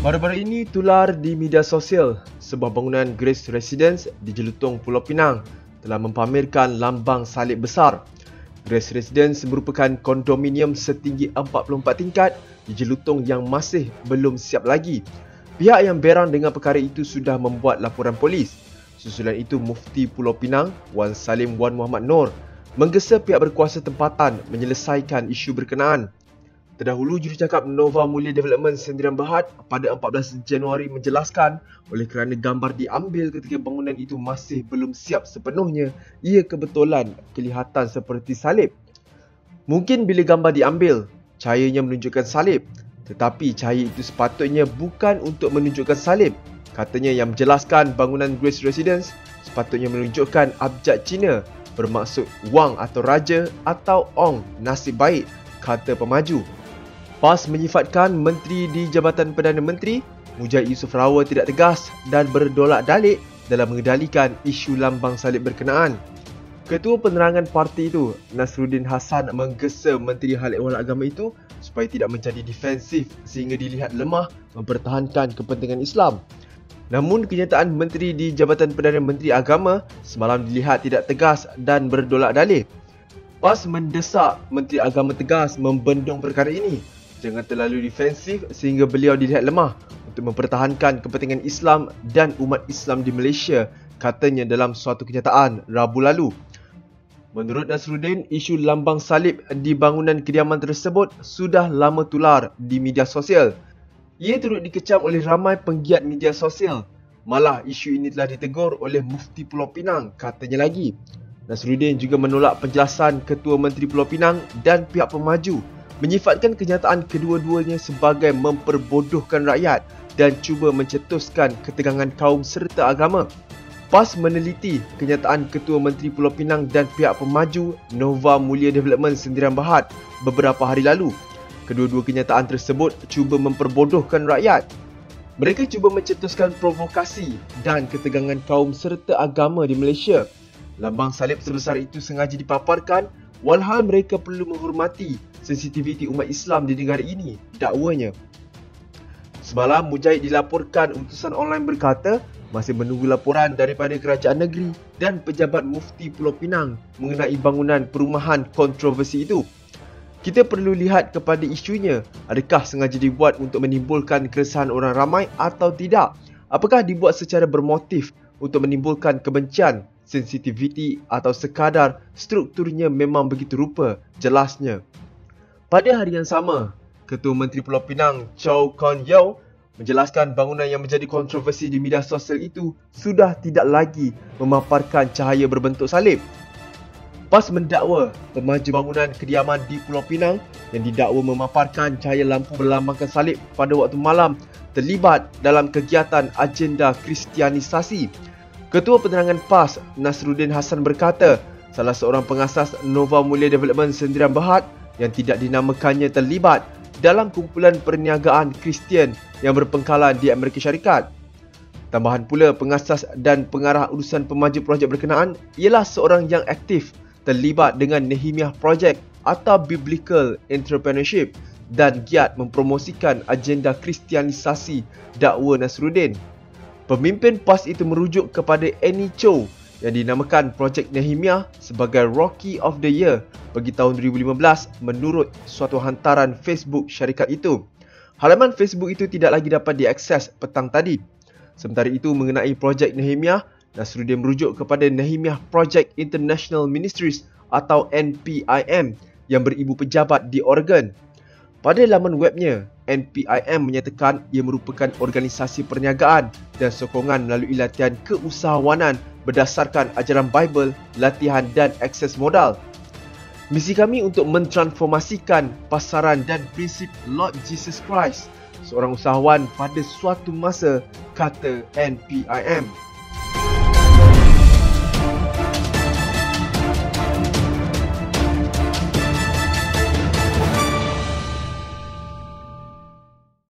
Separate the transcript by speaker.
Speaker 1: Baru-baru ini tular di media sosial, sebuah bangunan Grace Residence di Jelutong, Pulau Pinang telah mempamerkan lambang salib besar. Grace Residence merupakan kondominium setinggi 44 tingkat di Jelutong yang masih belum siap lagi. Pihak yang berang dengan perkara itu sudah membuat laporan polis. Susulan itu, Mufti Pulau Pinang, Wan Salim Wan Muhammad Noor, menggesa pihak berkuasa tempatan menyelesaikan isu berkenaan. Terdahulu, Jurucakap Nova Mulia Development Sendirian Berhad pada 14 Januari menjelaskan oleh kerana gambar diambil ketika bangunan itu masih belum siap sepenuhnya, ia kebetulan kelihatan seperti salib. Mungkin bila gambar diambil, cahayanya menunjukkan salib, tetapi cahaya itu sepatutnya bukan untuk menunjukkan salib. Katanya yang menjelaskan bangunan Grace Residence sepatutnya menunjukkan abjad Cina bermaksud Wang atau Raja atau Ong nasib baik, kata pemaju. PAS menyifatkan Menteri di Jabatan Perdana Menteri, Mujahid Yusof Rawal tidak tegas dan berdolak-dalik dalam mengendalikan isu lambang salib berkenaan. Ketua Penerangan parti itu, Nasruddin Hassan, menggesa Menteri Hal Ehwal Agama itu supaya tidak menjadi defensif sehingga dilihat lemah mempertahankan kepentingan Islam. Namun kenyataan Menteri di Jabatan Perdana Menteri Agama semalam dilihat tidak tegas dan berdolak-dalik. PAS mendesak Menteri Agama tegas membendung perkara ini. Jangan terlalu defensif sehingga beliau dilihat lemah untuk mempertahankan kepentingan Islam dan umat Islam di Malaysia, katanya dalam suatu kenyataan Rabu lalu. Menurut Nasruddin, isu lambang salib di bangunan kediaman tersebut sudah lama tular di media sosial. Ia turut dikecam oleh ramai penggiat media sosial. Malah isu ini telah ditegur oleh Mufti Pulau Pinang, katanya lagi. Nasruddin juga menolak penjelasan Ketua Menteri Pulau Pinang dan pihak pemaju, menyifatkan kenyataan kedua-duanya sebagai memperbodohkan rakyat dan cuba mencetuskan ketegangan kaum serta agama. PAS meneliti kenyataan Ketua Menteri Pulau Pinang dan pihak pemaju Nova Mulia Development Sendirian Berhad beberapa hari lalu. Kedua-dua kenyataan tersebut cuba memperbodohkan rakyat. Mereka cuba mencetuskan provokasi dan ketegangan kaum serta agama di Malaysia. Lambang salib sebesar itu sengaja dipaparkan walhal mereka perlu menghormati sensitiviti umat Islam di negara ini, dakwanya. Semalam, Mujahid dilaporkan utusan online berkata masih menunggu laporan daripada kerajaan negeri dan pejabat Mufti Pulau Pinang mengenai bangunan perumahan kontroversi itu. Kita perlu lihat kepada isunya, adakah sengaja dibuat untuk menimbulkan keresahan orang ramai atau tidak? Apakah dibuat secara bermotif untuk menimbulkan kebencian, sensitiviti atau sekadar strukturnya memang begitu rupa, jelasnya. Pada hari yang sama, Ketua Menteri Pulau Pinang Chow Kon Yeow menjelaskan bangunan yang menjadi kontroversi di media sosial itu sudah tidak lagi memaparkan cahaya berbentuk salib. PAS mendakwa pemaju bangunan kediaman di Pulau Pinang yang didakwa memaparkan cahaya lampu berlambangkan salib pada waktu malam terlibat dalam kegiatan agenda kristianisasi. Ketua Penerangan PAS, Nasruddin Hassan, berkata salah seorang pengasas Nova Mulia Development Sendirian Berhad yang tidak dinamakannya terlibat dalam kumpulan perniagaan Kristian yang berpengkalan di Amerika Syarikat. Tambahan pula, pengasas dan pengarah urusan pemaju projek berkenaan ialah seorang yang aktif terlibat dengan Nehemiah Project atau Biblical Entrepreneurship dan giat mempromosikan agenda kristianisasi, dakwa Nasruddin. Pemimpin PAS itu merujuk kepada Annie Chow yang dinamakan Projek Nehemiah sebagai Rocky of the Year bagi tahun 2015 menurut suatu hantaran Facebook syarikat itu. Halaman Facebook itu tidak lagi dapat diakses petang tadi. Sementara itu, mengenai Projek Nehemiah, Nasruddin merujuk kepada Nehemiah Project International Ministries atau NPIM yang beribu pejabat di Oregon. Pada laman webnya, NPIM menyatakan ia merupakan organisasi perniagaan dan sokongan melalui latihan keusahawanan berdasarkan ajaran Bible, latihan dan akses modal. Misi kami untuk mentransformasikan pasaran dan prinsip Lord Jesus Christ, seorang usahawan pada suatu masa, kata NPIM.